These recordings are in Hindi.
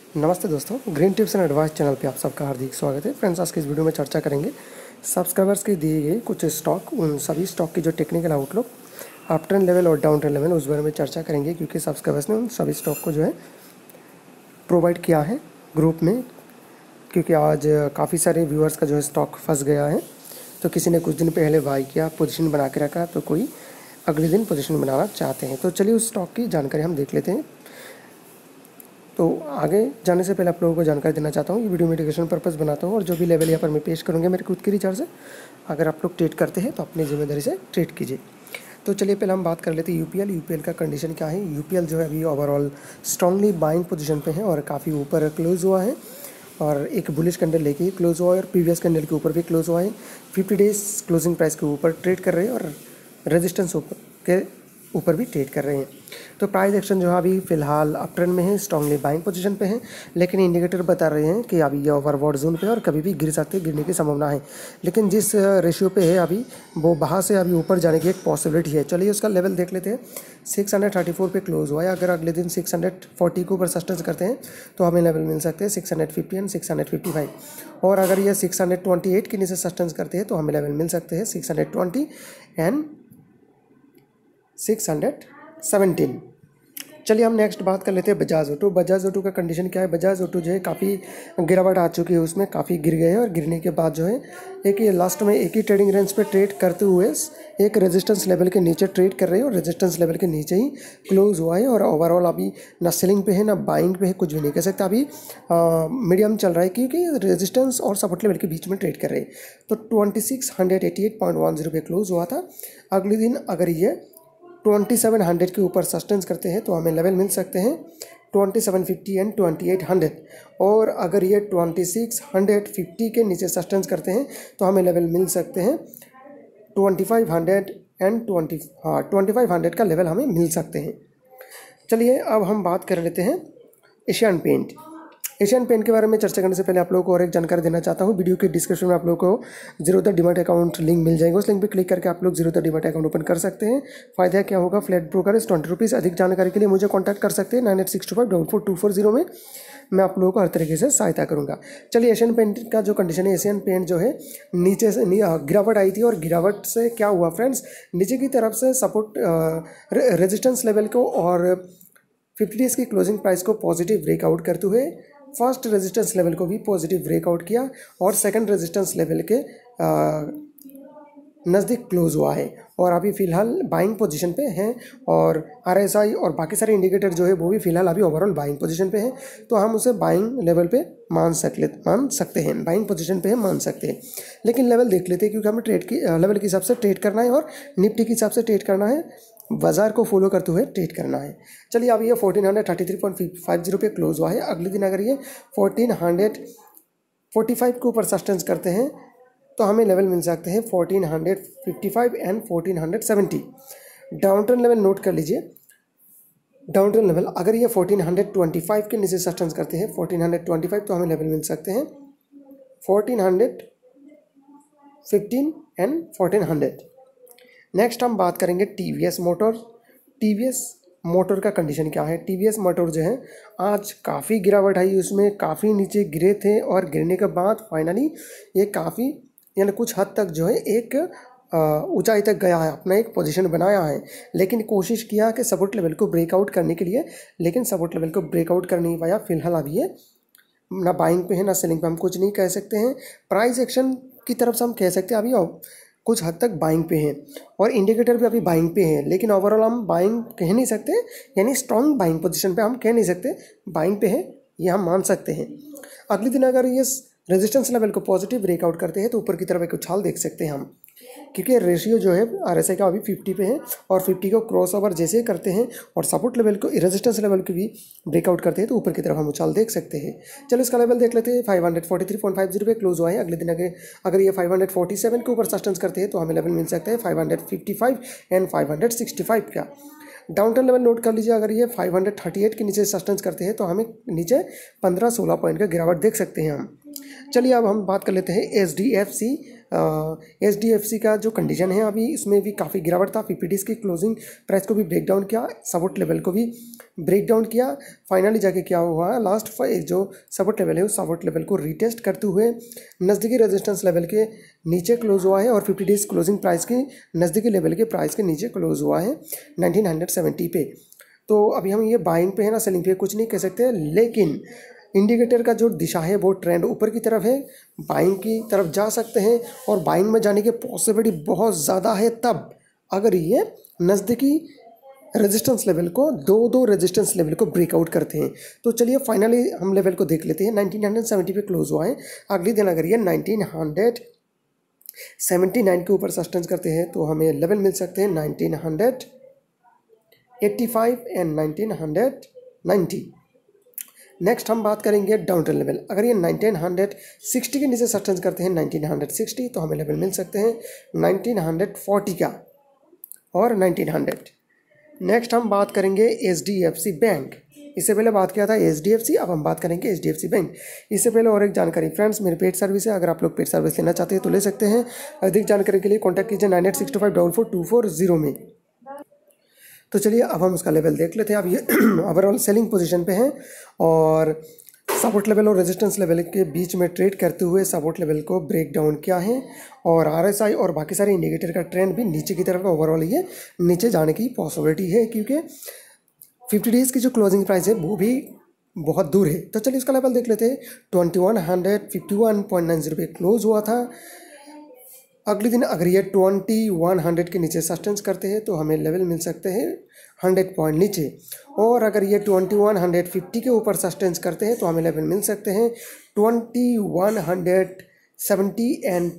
नमस्ते दोस्तों, green tips and advice channel पे आप सबका हार्दिक स्वागत है। फ्रेंड्स, आज की इस वीडियो में चर्चा करेंगे सब्सक्राइबर्स के दिए गए कुछ स्टॉक, उन सभी स्टॉक की जो technical outlook, up trend level और डाउन ट्रेंड लेवल, उस बारे में चर्चा करेंगे। क्योंकि सब्सक्राइबर्स ने उन सभी स्टॉक को जो है प्रोवाइड किया है ग्रुप में, क्योंकि आज काफ़ी सारे व्यूअर्स का जो है स्टॉक फंस गया है। तो किसी ने कुछ दिन पहले बाई किया, पोजीशन बना के रखा, तो कोई अगले दिन पोजीशन बनाना चाहते हैं। तो चलिए उस स्टॉक की जानकारी हम देख लेते हैं। तो आगे जाने से पहले आप लोगों को जानकारी देना चाहता हूँ, ये वीडियो में एजुकेशन पर्पस बनाता हूँ और जो भी लेवल यहाँ पर मैं पेश करूँगा मेरे खुद के रिचार्ज से। अगर आप लोग ट्रेड करते हैं तो अपनी जिम्मेदारी से ट्रेड कीजिए। तो चलिए पहले हम बात कर लेते हैं यूपीएल का कंडीशन क्या है। यूपीएल जो है अभी ओवरऑल स्ट्रांगली बाइंग पोजीशन पे है और काफ़ी ऊपर क्लोज हुआ है और एक बुलिश कैंडल लेके ही क्लोज हुआ है और प्रीवियस कैंडल के ऊपर भी क्लोज हुआ है। 50 डेज क्लोजिंग प्राइस के ऊपर ट्रेड कर रहे हैं और रेजिस्टेंस ऊपर भी ट्रेड कर रहे हैं। तो प्राइस एक्शन जो है अभी फिलहाल अप ट्रेंड में है, स्ट्रांगली बाइंग पोजीशन पे है, लेकिन इंडिकेटर बता रहे हैं कि अभी ये ओवरबॉट जोन पे है और कभी भी गिरने की संभावना है। लेकिन जिस रेशियो पे है अभी, वो वहाँ से अभी ऊपर जाने की एक पॉसिबिलिटी है। चलिए उसका लेवल देख लेते हैं। 634 पे क्लोज हुआ है। अगर अगले दिन 640 के ऊपर सस्टेंस करते हैं तो हमें लेवल मिल सकते हैं 650 एंड 655। और अगर ये 628 के नीचे सस्टेंस करते हैं तो हमें लेवल मिल सकते हैं 620 एंड 617। चलिए हम नेक्स्ट बात कर लेते हैं बजाज ऑटो का कंडीशन क्या है। बजाज ऑटो जो है काफ़ी गिरावट आ चुकी है, उसमें काफ़ी गिर गए हैं और गिरने के बाद जो है एक ये लास्ट में एक ही ट्रेडिंग रेंज पे ट्रेड करते हुए एक रेजिस्टेंस लेवल के नीचे ट्रेड कर रहे हैं और रेजिस्टेंस लेवल के नीचे ही क्लोज हुआ है। और ओवरऑल अभी ना सेलिंग पे है ना बाइंग पे है, कुछ भी नहीं कह सकता। अभी मीडियम चल रहा है क्योंकि रेजिस्टेंस और सपोर्ट लेवल के बीच में ट्रेड कर रहे हैं। तो 2688.10 पे क्लोज हुआ था। अगले दिन अगर ये 2700 के ऊपर सस्टेंस करते हैं तो हमें लेवल मिल सकते हैं 2750 एंड 2800। और अगर ये 2650 के नीचे सस्टेंस करते हैं तो हमें लेवल मिल सकते हैं 2500 एंड 2500 का लेवल हमें मिल सकते हैं। चलिए अब हम बात कर लेते हैं एशियन पेंट के बारे में चर्चा करने से पहले आप लोगों को और एक जानकारी देना चाहता हूँ। वीडियो के डिस्क्रिप्शन में आप लोगों को ज़ीरोधा डीमैट अकाउंट लिंक मिल जाएगा। उस लिंक पे क्लिक करके आप लोग ज़ीरोधा डीमैट अकाउंट ओपन कर सकते हैं। फ़ायदा क्या होगा, फ्लैट ब्रोकरेज 20 रुपीज़। अधिक जानकारी के लिए मुझे कॉन्टैक्ट कर सकते हैं 9862544240 में। मैं आप लोगों को हर तरीके से सहायता करूँगा। चलिए एशियन पेंट का जो कंडीशन है, एशियन पेंट जो है नीचे से गिरावट आई थी और गिरावट से क्या हुआ फ्रेंड्स, नीचे की तरफ से सपोर्ट रेजिस्टेंस लेवल को और 50 डेज़ की क्लोजिंग प्राइस को पॉजिटिव ब्रेकआउट करते हुए फर्स्ट रेजिस्टेंस लेवल को भी पॉजिटिव ब्रेकआउट किया और सेकंड रेजिस्टेंस लेवल के नज़दीक क्लोज हुआ है और अभी फ़िलहाल बाइंग पोजीशन पे है। और आरएसआई और बाकी सारे इंडिकेटर जो है वो भी फ़िलहाल अभी ओवरऑल बाइंग पोजीशन पे है। तो हम उसे बाइंग लेवल पे मान सकते हैं, बाइंग पोजीशन पे है, मान सकते हैं। लेकिन लेवल देख लेते हैं क्योंकि हमें ट्रेड की लेवल के हिसाब से ट्रेड करना है और निफ्टी के हिसाब से ट्रेड करना है, बाजार को फॉलो करते हुए ट्रेड करना है। चलिए अब ये 1433.50 पे क्लोज हुआ है। अगले दिन अगर ये 1445 के ऊपर सस्टेंस करते हैं तो हमें लेवल मिल सकते हैं 1455 and 1470। Down trend level note कर लीजिए। डाउन ट्रेंड लेवल अगर ये 1425 के नीचे सस्टेंस करते हैं 1425 तो हमें लेवल मिल सकते हैं 1415 एंड 1400। नेक्स्ट हम बात करेंगे टीवीएस मोटर का कंडीशन क्या है। टीवीएस मोटर जो है आज काफ़ी गिरावट आई, उसमें काफ़ी नीचे गिरे थे और गिरने के बाद फाइनली ये काफ़ी यानी कुछ हद तक जो है एक ऊंचाई तक गया है, अपना एक पोजीशन बनाया है। लेकिन कोशिश किया कि सपोर्ट लेवल को ब्रेकआउट करने के लिए, लेकिन सपोर्ट लेवल को ब्रेकआउट कर नहीं पाया। फिलहाल अभी ये ना बाइंग पे है ना सेलिंग पे, हम कुछ नहीं कह सकते हैं। प्राइस एक्शन की तरफ से हम कह सकते हैं अभी कुछ हद तक बाइंग पे हैं और इंडिकेटर भी अभी बाइंग पे हैं, लेकिन ओवरऑल हम बाइंग कह नहीं सकते, यानी स्ट्रॉन्ग बाइंग पोजीशन पे हम कह नहीं सकते। बाइंग पे है ये हम मान सकते हैं। अगले दिन अगर ये रेजिस्टेंस लेवल को पॉजिटिव ब्रेकआउट करते हैं तो ऊपर की तरफ एक उछाल देख सकते हैं हम, क्योंकि रेशियो जो है आरएसआई का अभी 50 पे है और 50 को क्रॉस ओवर जैसे ही करते हैं और सपोर्ट लेवल को रेजिस्टेंस लेवल को भी ब्रेकआउट करते हैं तो ऊपर की तरफ हम उछाल देख सकते हैं। चलो इसका लेवल देख लेते हैं। 543.50 पे क्लोज हुआ है। अगले दिन अगर ये 547 के ऊपर सस्टेंस करते हैं तो हमें लेवल मिल सकता है 555 एंड 565 का। डाउन ट्रेंड लेवल नोट कर लीजिए। अगर ये 538 के नीचे सस्टेंस करते हैं तो हमें नीचे 15-16 पॉइंट का गिरावट देख सकते हैं हम। चलिए अब हम बात कर लेते हैं HDFC HDFC का जो कंडीशन है अभी इसमें भी काफ़ी गिरावट था। 50 डेज़ की क्लोजिंग प्राइस को भी ब्रेक डाउन किया, सपोर्ट लेवल को भी ब्रेक डाउन किया। फाइनली जाके क्या हुआ, लास्ट जो सपोर्ट लेवल है उस सपोर्ट लेवल को रीटेस्ट करते हुए नज़दीकी रेजिस्टेंस लेवल के नीचे क्लोज हुआ है और 50 डेज़ क्लोजिंग प्राइस के नज़दीकी लेवल के प्राइस के नीचे क्लोज हुआ है 1970 पे। तो अभी हम ये बाइंग पे है ना, सेलिंग पे कुछ नहीं कह सकते, लेकिन इंडिकेटर का जो दिशा है वो ट्रेंड ऊपर की तरफ है, बाइंग की तरफ जा सकते हैं और बाइंग में जाने की पॉसिबिलिटी बहुत ज़्यादा है तब अगर ये नज़दीकी रेजिस्टेंस लेवल को दो रेजिस्टेंस लेवल को ब्रेकआउट करते हैं। तो चलिए फाइनली हम लेवल को देख लेते हैं। 1970 पे क्लोज हुआ है, अगले दिन अगर ये 1979 के ऊपर सस्टेंस करते हैं तो हमें लेवल मिल सकते हैं 1985 एंड 1990। नेक्स्ट हम बात करेंगे डाउन ट्रेंड लेवल। अगर ये 1960 के नीचे सस्टेंस करते हैं 1960 तो हमें लेवल मिल सकते हैं 1940 का और 1900। नेक्स्ट हम बात करेंगे HDFC बैंक। इससे पहले बात किया था HDFC, अब हम बात करेंगे HDFC बैंक। इससे पहले और एक जानकारी फ्रेंड्स, मेरी पेड सर्विस है, अगर आप लोग पेड सर्विस लेना चाहते हैं तो ले सकते हैं। अधिक जानकारी के लिए कॉन्टैक्ट कीजिए 9862544240 में। तो चलिए अब हम उसका लेवल देख लेते हैं। अब ये ओवरऑल सेलिंग पोजीशन पे हैं और सपोर्ट लेवल और रेजिस्टेंस लेवल के बीच में ट्रेड करते हुए सपोर्ट लेवल को ब्रेक डाउन किया है और RSI और बाकी सारे इंडिकेटर का ट्रेंड भी नीचे की तरफ ओवरऑल ये नीचे जाने की पॉसिबिलिटी है, क्योंकि 50 डेज़ की जो क्लोजिंग प्राइस है वो भी बहुत दूर है। तो चलिए उसका लेवल देख लेते हैं। 2151.90 पे क्लोज हुआ था। अगले दिन अगर ये 2100 के नीचे सस्टेंस करते हैं तो हमें लेवल मिल सकते हैं 100 पॉइंट नीचे, और अगर ये 2150 के ऊपर सस्टेंस करते हैं तो हमें लेवल मिल सकते हैं 2170 एंड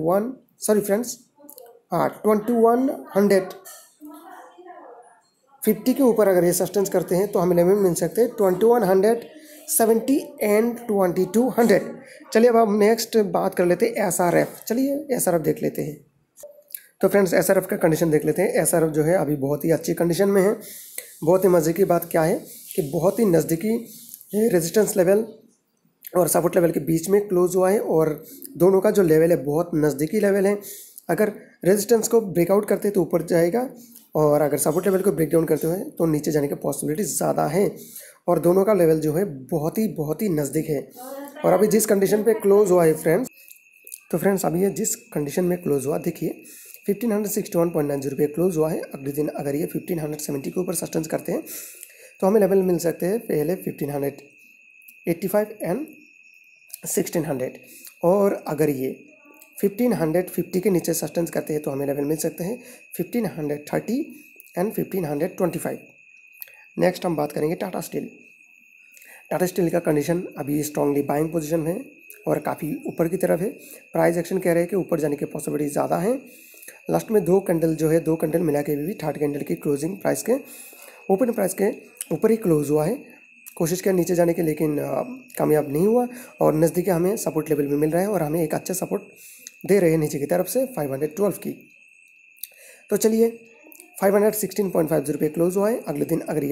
2150 के ऊपर अगर ये सस्टेंस करते हैं तो हमें लेवल मिल सकते हैं 2170 एंड 2200। चलिए अब हम नेक्स्ट बात कर लेते हैं SRF। चलिए SRF देख लेते हैं। तो फ्रेंड्स SRF का कंडीशन देख लेते हैं। SRF जो है अभी बहुत ही अच्छी कंडीशन में है। बहुत ही मज़े की बात क्या है कि बहुत ही नज़दीकी रेजिस्टेंस लेवल और सपोर्ट लेवल के बीच में क्लोज हुआ है और दोनों का जो लेवल है बहुत नज़दीकी लेवल है। अगर रेजिस्टेंस को ब्रेकआउट करते तो ऊपर जाएगा और अगर सपोर्ट लेवल को ब्रेक डाउन करते हुए तो नीचे जाने की पॉसिबिलिटी ज़्यादा है और दोनों का लेवल जो है बहुत ही नज़दीक है। और अभी जिस कंडीशन पे क्लोज हुआ है फ्रेंड्स, तो फ्रेंड्स अभी ये जिस कंडीशन में क्लोज हुआ देखिए 1561.90 पे क्लोज हुआ है। अगले दिन अगर ये 1570 के ऊपर सस्टेंस करते हैं तो हमें लेवल मिल सकते हैं पहले 1585 एंड 1600, और अगर ये 1550 के नीचे सस्टेंस करते हैं तो हमें लेवल मिल सकते हैं 1530 एंड 1525। नेक्स्ट हम बात करेंगे टाटा स्टील। टाटा स्टील का कंडीशन अभी स्ट्रांगली बाइंग पोजीशन है और काफ़ी ऊपर की तरफ है। प्राइस एक्शन कह रहे हैं कि ऊपर जाने की पॉसिबिलिटी ज़्यादा है। लास्ट में दो कैंडल मिला के भी थर्ड कैंडल की क्लोजिंग प्राइस के ओपन प्राइस के ऊपर ही क्लोज हुआ है। कोशिश किया नीचे जाने की लेकिन कामयाब नहीं हुआ और नज़दीक हमें सपोर्ट लेवल भी मिल रहा है और हमें एक अच्छा सपोर्ट दे रहे हैं नीचे की तरफ से 512 की। तो चलिए 516.50 पे क्लोज हुआ है। अगले दिन अगर ये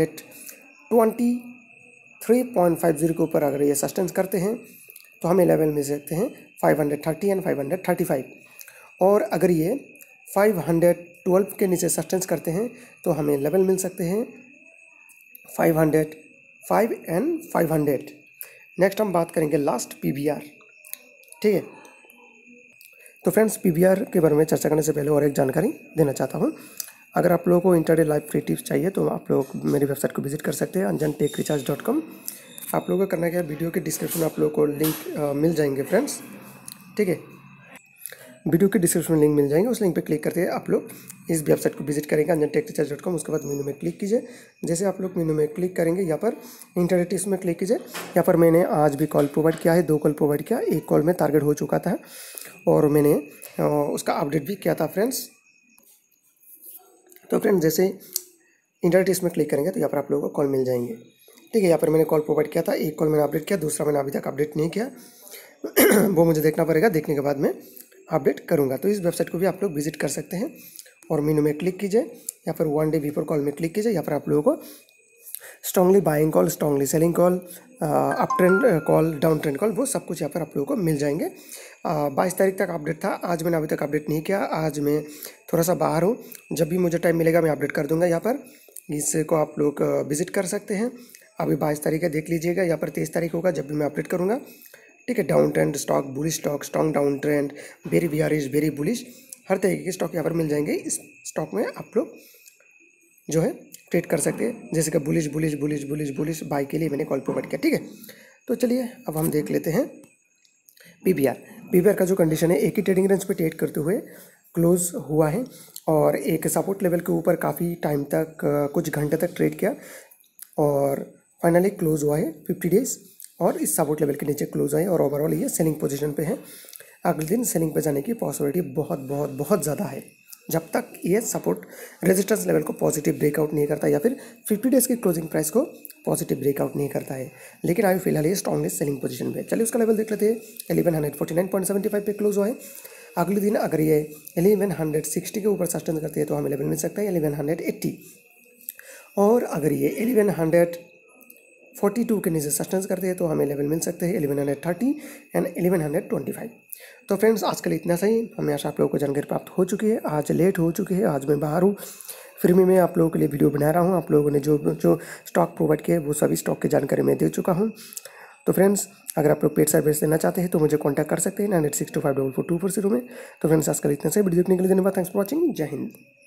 523.50 के ऊपर अगर ये सस्टेंस करते हैं तो हमें लेवल मिल सकते हैं 530 एंड 535, और अगर ये 512 के नीचे सस्टेंस करते हैं तो हमें लेवल मिल सकते हैं 505 एंड 500। नेक्स्ट हम बात करेंगे लास्ट PBR। ठीक है, तो फ्रेंड्स PBR के बारे में चर्चा करने से पहले और एक जानकारी देना चाहता हूँ। अगर आप लोगों को इंट्राडे लाइव फ्री टिप्स चाहिए तो आप लोग मेरी वेबसाइट को विजिट कर सकते हैं anjantechresearch.com। आप लोगों को करना क्या है, वीडियो के डिस्क्रिप्शन में आप लोगों को लिंक मिल जाएंगे फ्रेंड्स। ठीक है, वीडियो के डिस्क्रिप्शन में लिंक मिल जाएंगे, उस लिंक पे क्लिक करते हैं आप लोग इस वेबसाइट को विजिट करेंगे anjantechresearch.com। उसके बाद मेनू में क्लिक कीजिए। जैसे आप लोग मेनू में क्लिक करेंगे यहाँ पर इंट्राडे टिप्स में क्लिक कीजिए। यहाँ पर मैंने आज भी कॉल प्रोवाइड किया है, 2 कॉल प्रोवाइड किया, 1 कॉल में टारगेट हो चुका था और मैंने उसका अपडेट भी किया था फ्रेंड्स। तो फ्रेंड्स जैसे इंट्राडे टिप्स में क्लिक करेंगे तो यहाँ पर आप लोगों को कॉल मिल जाएंगे। ठीक है, यहाँ पर मैंने कॉल प्रोवाइड किया था, 1 कॉल मैंने अपडेट किया, दूसरा मैंने अभी तक अपडेट नहीं किया वो मुझे देखना पड़ेगा, देखने के बाद मैं अपडेट करूँगा। तो इस वेबसाइट को भी आप लोग विजिट कर सकते हैं और मेनू में क्लिक कीजिए, यहाँ पर 1 डे बिफोर कॉल में क्लिक कीजिए। यहाँ पर आप लोगों को strongly buying call, strongly selling call, up trend call, down trend call, वो सब कुछ यहाँ पर आप लोगों को मिल जाएंगे। 22 तारीख तक अपडेट था, आज मैंने अभी तक अपडेट नहीं किया, आज मैं थोड़ा सा बाहर हूँ, जब भी मुझे टाइम मिलेगा मैं अपडेट कर दूंगा यहाँ पर, इसको आप लोग विजिट कर सकते हैं। अभी 22 तारीख है, देख लीजिएगा, यहाँ पर 23 तारीख होगा जब भी मैं अपडेट करूँगा, ठीक है। Down trend stock, bullish stock, strong down trend, very bearish, very bullish, हर तरीके के स्टॉक यहाँ पर मिल जाएंगे। इस स्टॉक में आप लोग जो है ट्रेड कर सकते हैं, जैसे कि bullish bullish bullish bullish bullish buy के लिए मैंने कॉल प्रोवाइड किया, ठीक है। तो चलिए अब हम देख लेते हैं पीवीआर का जो कंडीशन है, एक ही ट्रेडिंग रेंज पे ट्रेड करते हुए क्लोज हुआ है और एक सपोर्ट लेवल के ऊपर काफ़ी टाइम तक कुछ घंटे तक ट्रेड किया और फाइनली क्लोज हुआ है 50 डेज और इस सपोर्ट लेवल के नीचे क्लोज आए और ओवरऑल ये सेलिंग पोजीशन पे है। अगले दिन सेलिंग पे जाने की पॉसिबिलिटी बहुत बहुत बहुत ज़्यादा है, जब तक ये सपोर्ट रेजिस्टेंस लेवल को पॉजिटिव ब्रेकआउट नहीं करता या फिर 50 डेज की क्लोजिंग प्राइस को पॉजिटिव ब्रेकआउट नहीं करता है। लेकिन अभी फिलहाल ये स्ट्रॉन्गेस्ट सेलिंग पोजीशन पे। चलिए उसका लेवल देख लेते हैं। 1149.75 पे क्लोज हुआ है। अगले दिन अगर ये 1160 के ऊपर सस्टेन करती है तो हमें लेवल मिल सकता है 1180, और अगर ये 1142 के नीचे सस्टेन करते हैं तो हमें लेवल मिल सकते हैं 1130 एंड 1125। तो फ्रेंड्स आज के लिए इतना सही। हमें आशा आप लोगों को जानकारी प्राप्त हो चुकी है। आज लेट हो चुकी है, आज मैं बाहर हूँ, फिर भी मैं आप लोगों के लिए वीडियो बना रहा हूँ। आप लोगों ने जो स्टॉक प्रोवाइड किए वो सभी स्टॉक की जानकारी मैं दे चुका हूँ। तो फ्रेंड्स अगर आप लोग पेड सर्विस लेना चाहते हैं तो मुझे कॉन्टैक्ट कर सकते हैं 9862544240 में। तो फ्रेंड्स आज के लिए इतना सही। वीडियो देखने के लिए धन्यवाद। Thanks for watching. जय हिंद।